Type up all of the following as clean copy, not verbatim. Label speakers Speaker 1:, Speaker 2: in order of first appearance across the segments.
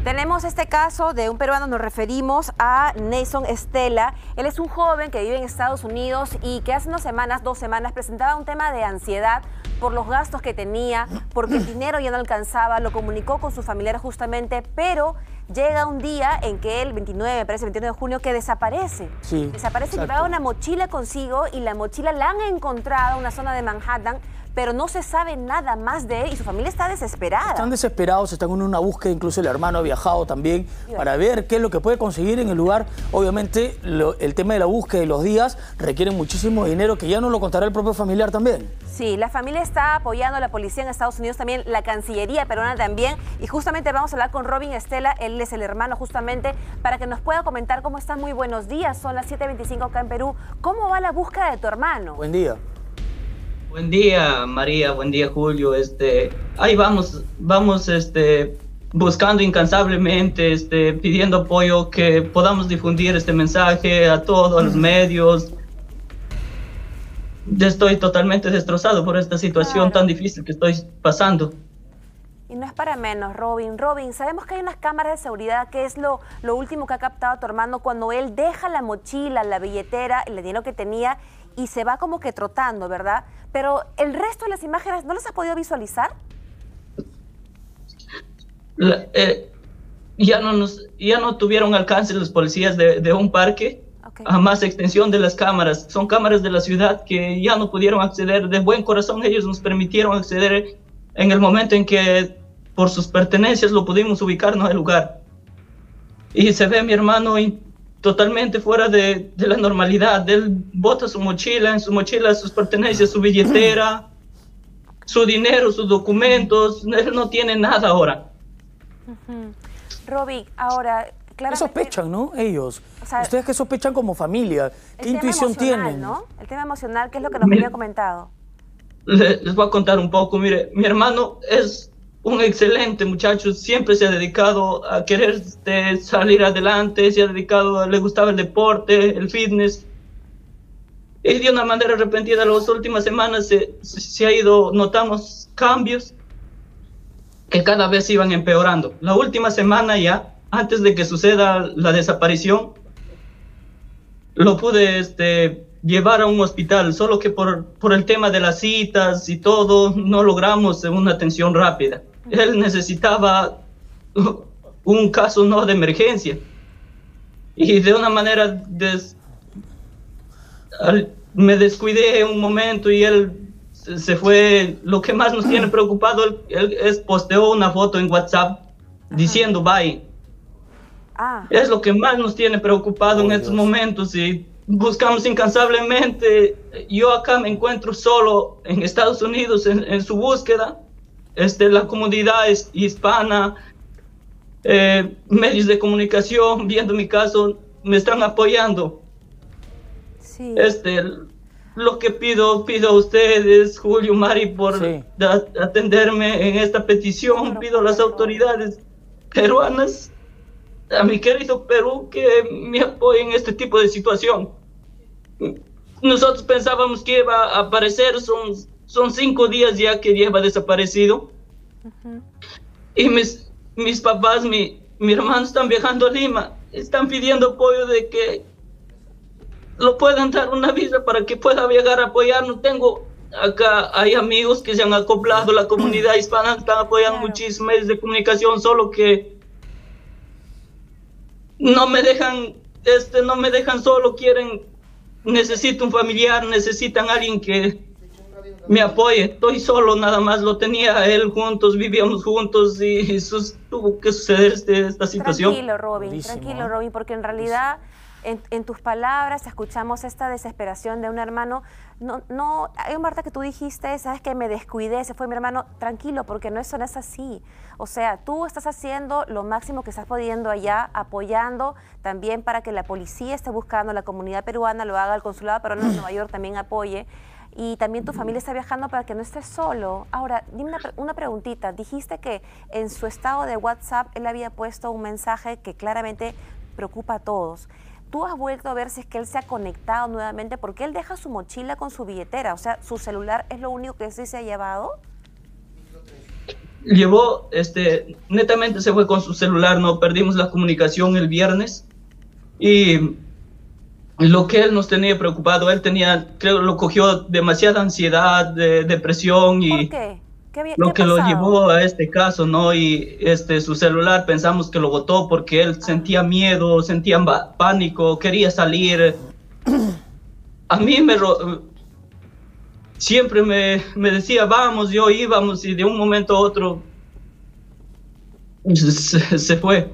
Speaker 1: Tenemos este caso de un peruano, nos referimos a Nason Estela. Él es un joven que vive en Estados Unidos y que hace 2 semanas, presentaba un tema de ansiedad por los gastos que tenía, porque el dinero ya no alcanzaba, lo comunicó con su familiar justamente, pero llega un día en que el 29, me parece 29 de junio, que desaparece.
Speaker 2: Sí,
Speaker 1: desaparece,
Speaker 2: exacto.
Speaker 1: Llevaba una mochila consigo y la mochila la han encontrado en una zona de Manhattan, pero no se sabe nada más de él y su familia está desesperada.
Speaker 2: Están desesperados, están en una búsqueda, incluso el hermano ha viajado también para ver qué es lo que puede conseguir en el lugar. Obviamente el tema de la búsqueda y los días requieren muchísimo dinero, que ya nos lo contará el propio familiar también.
Speaker 1: Sí, la familia está apoyando a la policía en Estados Unidos también, la Cancillería peruana también, y justamente vamos a hablar con Robin Estela, él es el hermano justamente, para que nos pueda comentar cómo están. Muy buenos días, son las 7:25 acá en Perú. ¿Cómo va la búsqueda de tu hermano?
Speaker 2: Buen día.
Speaker 3: Buen día, María, buen día, Julio. Ahí vamos, buscando incansablemente, pidiendo apoyo, que podamos difundir este mensaje a todos los medios. Estoy totalmente destrozado por esta situación tan difícil que estoy pasando.
Speaker 1: Y no es para menos, Robin. Robin, sabemos que hay unas cámaras de seguridad, que es lo último que ha captado a tu hermano cuando él deja la mochila, la billetera, el dinero que tenía y se va como que trotando, ¿verdad? Pero el resto de las imágenes, ¿no las has podido visualizar?
Speaker 3: Ya no tuvieron alcance los policías de un parque. Okay. A más extensión de las cámaras. Son cámaras de la ciudad que ya no pudieron acceder. De buen corazón ellos nos permitieron acceder en el momento en que por sus pertenencias lo pudimos ubicarnos en el lugar. Y se ve a mi hermano totalmente fuera de la normalidad. Él bota su mochila, en su mochila sus pertenencias, su billetera, su dinero, sus documentos. Él no tiene nada ahora.
Speaker 1: Robin, ahora...
Speaker 2: ¿Qué sospechan, no? Ellos. O sea, ¿ustedes qué sospechan como familia? ¿Qué intuición tienen?
Speaker 1: ¿No? El tema emocional, ¿qué es lo que nos había comentado?
Speaker 3: Les voy a contar un poco. Mire, mi hermano es un excelente muchacho, siempre se ha dedicado a querer salir adelante, le gustaba el deporte, el fitness. Y de una manera repentina, las últimas semanas se ha ido, notamos cambios que cada vez iban empeorando. La última semana ya, antes de que suceda la desaparición, lo pude llevar a un hospital, solo que por el tema de las citas y todo, no logramos una atención rápida. Él necesitaba un caso no de emergencia. Y de una manera me descuidé un momento y él se fue. Lo que más nos tiene preocupado, él posteó una foto en WhatsApp diciendo bye. Es lo que más nos tiene preocupado en estos momentos y buscamos incansablemente. Yo acá me encuentro solo en Estados Unidos en su búsqueda. La comunidad hispana, medios de comunicación, viendo mi caso, me están apoyando.
Speaker 1: Sí.
Speaker 3: Lo que pido a ustedes, Julio, Mari, por atenderme en esta petición. Pido a las autoridades peruanas, a mi querido Perú, que me apoyen en este tipo de situación. Nosotros pensábamos que iba a aparecer, son 5 días ya que lleva desaparecido. Y mis papás, mi hermano están viajando a Lima, están pidiendo apoyo de que lo puedan dar una visa para que pueda viajar a apoyarnos. Tengo acá, hay amigos que se han acoplado, la comunidad hispana están apoyando muchísimos medios de comunicación, solo que no me dejan solo, necesito un familiar, necesitan alguien que me apoye. Estoy solo, nada más, lo tenía a él juntos, vivíamos juntos y tuvo que suceder esta situación.
Speaker 1: Tranquilo, Robin, porque en realidad en tus palabras escuchamos esta desesperación de un hermano. No, hay un parte que tú dijiste, sabes que me descuidé, se fue mi hermano. Tranquilo, porque no es así. O sea, tú estás haciendo lo máximo que estás pudiendo allá, apoyando también para que la policía esté buscando, la comunidad peruana lo haga, el consulado peruano de Nueva York también apoye. Y también tu familia está viajando para que no estés solo. Ahora, dime una preguntita. Dijiste que en su estado de WhatsApp él había puesto un mensaje que claramente preocupa a todos. ¿Tú has vuelto a ver si es que él se ha conectado nuevamente? Porque él deja su mochila con su billetera. O sea, ¿su celular es lo único que sí se ha llevado?
Speaker 3: llevó, netamente se fue con su celular, no perdimos la comunicación el viernes, y lo que él nos tenía preocupado, él tenía, creo, lo cogió demasiada ansiedad, depresión, y
Speaker 1: ¿Por qué?
Speaker 3: lo
Speaker 1: ¿Qué
Speaker 3: que lo
Speaker 1: pasado?
Speaker 3: llevó a este caso, ¿no? Y su celular pensamos que lo botó porque él sentía miedo, sentía pánico, quería salir. A mí siempre me decía, vamos, yo íbamos, y de un momento a otro se fue.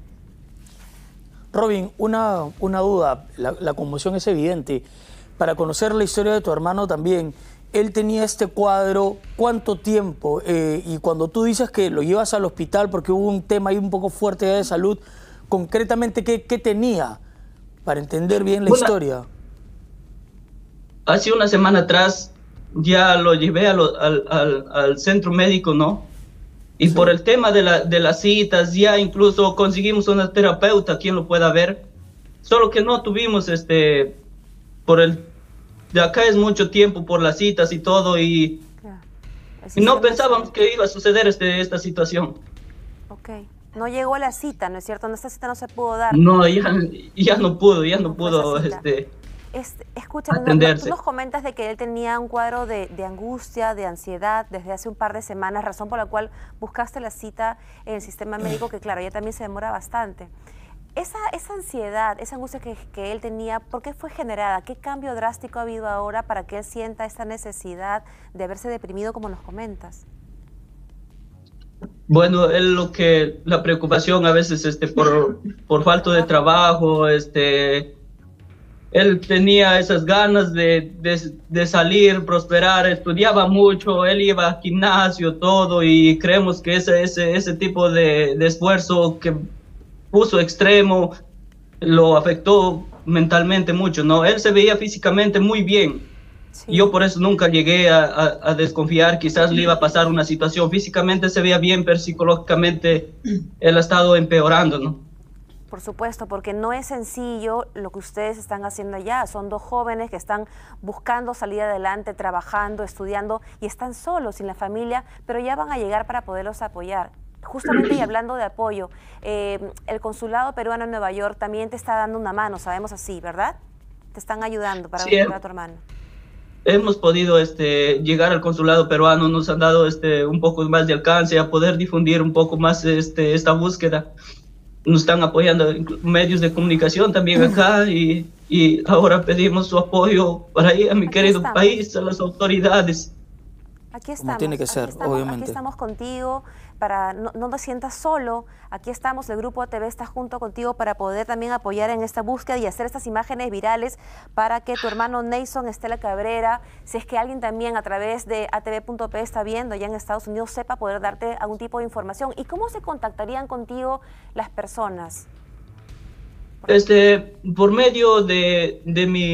Speaker 2: Robin, una duda, la conmoción es evidente. Para conocer la historia de tu hermano también, él tenía este cuadro, ¿cuánto tiempo? Y cuando tú dices que lo llevas al hospital porque hubo un tema ahí un poco fuerte de salud, concretamente, ¿qué tenía? Para entender bien la historia.
Speaker 3: Hace una semana atrás ya lo llevé al centro médico, ¿no? Y sí, por el tema de las citas, ya incluso conseguimos una terapeuta, quien lo pueda ver. Solo que no tuvimos, de acá es mucho tiempo por las citas y todo, y no pensábamos que iba a suceder esta situación.
Speaker 1: Ok. No llegó a la cita, ¿no es cierto? Esta cita no se pudo dar.
Speaker 3: No, ya no pudo,
Speaker 1: escúchame,
Speaker 3: atenderse.
Speaker 1: Tú nos comentas de que él tenía un cuadro de angustia, de ansiedad desde hace un par de semanas, razón por la cual buscaste la cita en el sistema médico, que claro, ya también se demora bastante. Esa ansiedad, esa angustia que él tenía, ¿por qué fue generada? ¿Qué cambio drástico ha habido ahora para que él sienta esta necesidad de haberse deprimido, como nos comentas?
Speaker 3: Bueno, la preocupación a veces por falta de trabajo, él tenía esas ganas de salir, prosperar, estudiaba mucho, él iba al gimnasio, todo, y creemos que ese tipo de esfuerzo que puso extremo lo afectó mentalmente mucho, ¿no? Él se veía físicamente muy bien. Sí. Yo por eso nunca llegué a desconfiar, quizás le iba a pasar una situación. Físicamente se veía bien, pero psicológicamente él ha estado empeorando, ¿no?
Speaker 1: Por supuesto, porque no es sencillo lo que ustedes están haciendo allá. Son dos jóvenes que están buscando salir adelante, trabajando, estudiando, y están solos, sin la familia, pero ya van a llegar para poderlos apoyar. Justamente, y hablando de apoyo, el consulado peruano en Nueva York también te está dando una mano, sabemos así, ¿verdad? Te están ayudando para buscar a tu hermano.
Speaker 3: Hemos podido llegar al consulado peruano, nos han dado un poco más de alcance a poder difundir un poco más esta búsqueda. Nos están apoyando medios de comunicación también acá, y ahora pedimos su apoyo para ir a mi querido país, a las autoridades.
Speaker 1: Aquí estamos.
Speaker 2: Como tiene que ser, obviamente.
Speaker 1: Aquí estamos contigo, para no te sientas solo. Aquí estamos, el Grupo ATV está junto contigo para poder también apoyar en esta búsqueda y hacer estas imágenes virales para que tu hermano Neyson Estela Cabrera, si es que alguien también a través de atv.p está viendo ya en Estados Unidos, sepa poder darte algún tipo de información. ¿Y cómo se contactarían contigo las personas?
Speaker 3: Por medio de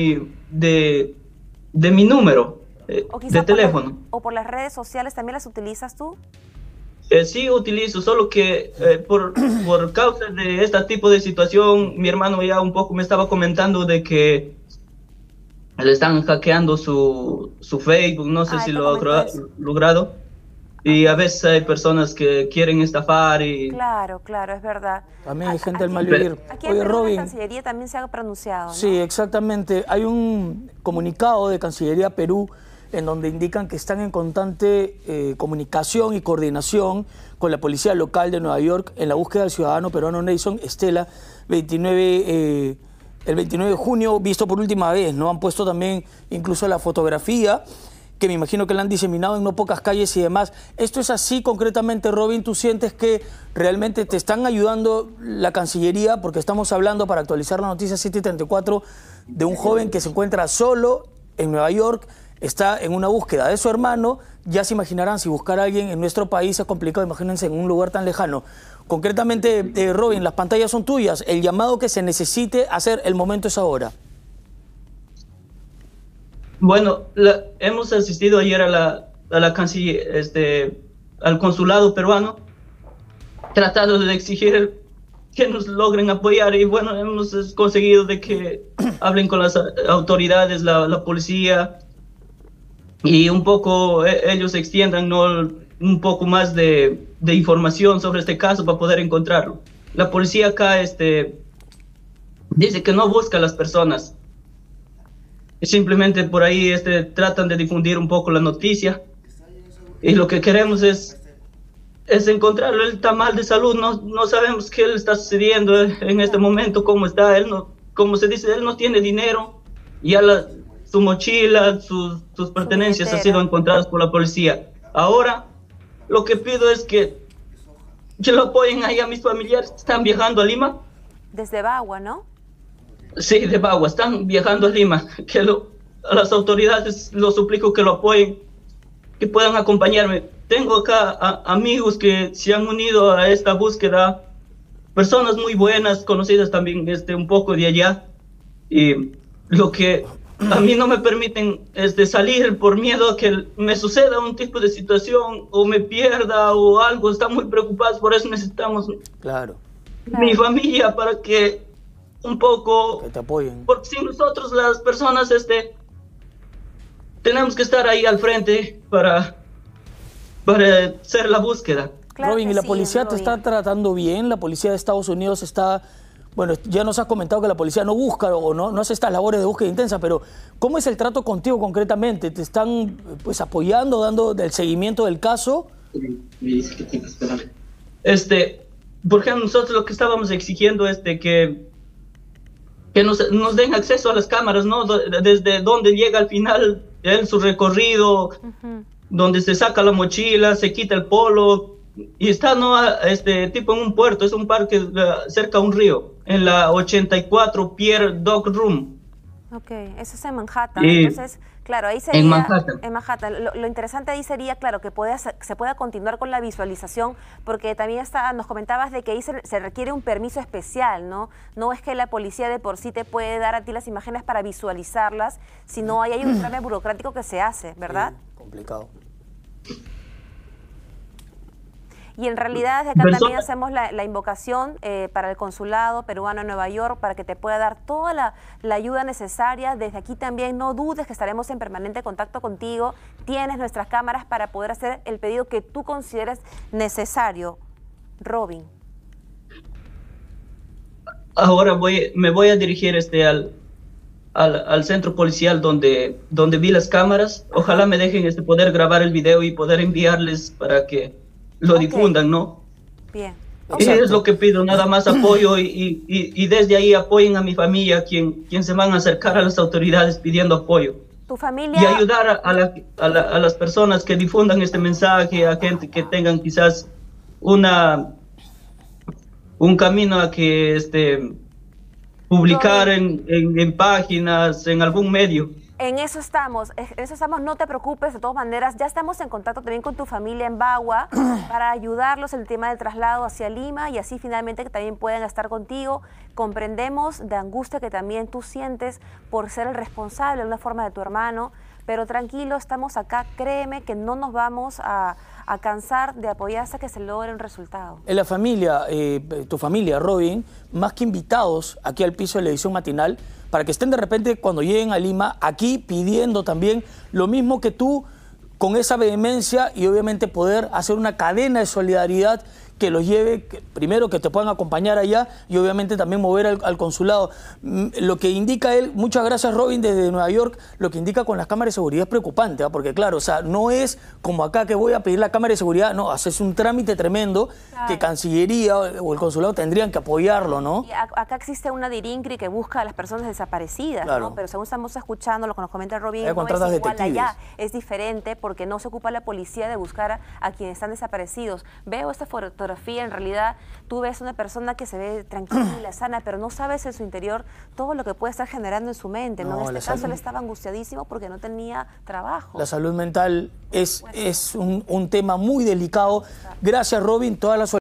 Speaker 3: mi número de teléfono.
Speaker 1: ¿O por las redes sociales también las utilizas tú?
Speaker 3: Sí, utilizo, solo que por causa de este tipo de situación, mi hermano ya un poco me estaba comentando de que le están hackeando su Facebook, no sé si lo ha logrado. Y a veces hay personas que quieren estafar y...
Speaker 1: Claro, es verdad.
Speaker 2: También hay gente del mal vivir.
Speaker 1: Aquí en Perú, la Cancillería también se ha pronunciado, ¿no?
Speaker 2: Sí, exactamente. Hay un comunicado de Cancillería Perú en donde indican que están en constante comunicación y coordinación con la policía local de Nueva York en la búsqueda del ciudadano peruano Neyson Estela, el 29 de junio, visto por última vez, ¿no? Han puesto también incluso la fotografía, que me imagino que la han diseminado en no pocas calles y demás. ¿Esto es así concretamente, Robin? ¿Tú sientes que realmente te están ayudando la Cancillería? Porque estamos hablando, para actualizar la noticia 7:34, de un joven que se encuentra solo en Nueva York, está en una búsqueda de su hermano. Ya se imaginarán, si buscar a alguien en nuestro país es complicado, imagínense en un lugar tan lejano. Concretamente, Robin, las pantallas son tuyas. El llamado que se necesite hacer, el momento es ahora.
Speaker 3: Bueno, hemos asistido ayer a la Cancillería, al consulado peruano, tratando de exigir que nos logren apoyar, y bueno, hemos conseguido de que hablen con las autoridades, la policía, y un poco ellos extiendan, ¿no?, un poco más de de información sobre este caso para poder encontrarlo. La policía acá dice que no busca a las personas. Simplemente por ahí tratan de difundir un poco la noticia. Y lo que queremos es encontrarlo. Él está mal de salud, no sabemos qué le está sucediendo en este momento, cómo está. Él no, como se dice, él no tiene dinero. Ya su mochila, sus pertenencias han sido encontradas por la policía. Ahora, lo que pido es que lo apoyen ahí a mis familiares que están viajando a Lima.
Speaker 1: Desde Bagua, ¿no?
Speaker 3: Sí, de Bagua, están viajando a Lima. A las autoridades los suplico que lo apoyen, que puedan acompañarme. Tengo acá amigos que se han unido a esta búsqueda, personas muy buenas, conocidas también un poco de allá. Y lo que a mí no me permiten salir por miedo a que me suceda un tipo de situación o me pierda o algo. Están muy preocupados, por eso necesitamos mi familia para que un poco
Speaker 2: que te apoyen.
Speaker 3: Porque si nosotros las personas tenemos que estar ahí al frente para hacer la búsqueda.
Speaker 1: Claro.
Speaker 2: Robin, ¿y la policía
Speaker 1: Robin,
Speaker 2: te está tratando bien? ¿La policía de Estados Unidos está... Bueno, ya nos has comentado que la policía no busca o no hace estas labores de búsqueda intensa, pero ¿cómo es el trato contigo concretamente? ¿Te están pues apoyando, dando el seguimiento del caso?
Speaker 3: Me dice que tengo que esperar. Por ejemplo, nosotros lo que estábamos exigiendo es que nos den acceso a las cámaras, ¿no? Desde donde llega al final su recorrido, donde se saca la mochila, se quita el polo, y está, ¿no? Tipo en un puerto, es un parque cerca a un río, en la 84 Pier Dog Room.
Speaker 1: Ok, eso es en Manhattan. Entonces, claro, ahí sería... En Manhattan. Lo interesante ahí sería, claro, que se pueda continuar con la visualización, porque también nos comentabas de que ahí se requiere un permiso especial, ¿no? No es que la policía de por sí te puede dar a ti las imágenes para visualizarlas, sino hay un trámite burocrático que se hace, ¿verdad?
Speaker 2: Sí, complicado.
Speaker 1: Y en realidad desde acá también hacemos la invocación para el consulado peruano en Nueva York para que te pueda dar toda la ayuda necesaria. Desde aquí también no dudes que estaremos en permanente contacto contigo. Tienes nuestras cámaras para poder hacer el pedido que tú consideres necesario. Robin.
Speaker 3: Ahora me voy a dirigir al centro policial donde vi las cámaras. Ojalá me dejen poder grabar el video y poder enviarles para que lo difundan, ¿no?
Speaker 1: Bien.
Speaker 3: Y es lo que pido, nada más apoyo y desde ahí apoyen a mi familia, quien se van a acercar a las autoridades pidiendo apoyo.
Speaker 1: Tu familia...
Speaker 3: Y ayudar a las personas que difundan este mensaje, a gente que tengan quizás un camino a que publicar en páginas, en algún medio.
Speaker 1: En eso estamos, no te preocupes, de todas maneras, ya estamos en contacto también con tu familia en Bagua para ayudarlos en el tema del traslado hacia Lima y así finalmente que también puedan estar contigo. Comprendemos de angustia que también tú sientes por ser el responsable de una forma de tu hermano, pero tranquilo, estamos acá, créeme que no nos vamos a cansar de apoyar hasta que se logre un resultado.
Speaker 2: En la familia, tu familia, Robin, más que invitados aquí al piso de la edición matinal, para que estén de repente cuando lleguen a Lima, aquí pidiendo también lo mismo que tú, con esa vehemencia y obviamente poder hacer una cadena de solidaridad que los lleve, primero que te puedan acompañar allá y obviamente también mover al consulado. Lo que indica él, muchas gracias Robin desde Nueva York, lo que indica con las cámaras de seguridad es preocupante, ¿eh? Porque claro, o sea, no es como acá que voy a pedir la cámara de seguridad, no, haces un trámite tremendo que Cancillería o el consulado tendrían que apoyarlo, ¿no?
Speaker 1: Y acá existe una DIRINCRI que busca a las personas desaparecidas, ¿no? Pero según estamos escuchando, lo que nos comenta Robin, no es igual allá, es diferente porque no se ocupa la policía de buscar a quienes están desaparecidos. Veo esta fotografía, en realidad tú ves una persona que se ve tranquila, sana, pero no sabes en su interior todo lo que puede estar generando en su mente, ¿no? En este caso él estaba angustiadísimo porque no tenía trabajo.
Speaker 2: La salud mental es un tema muy delicado. Gracias Robin, toda la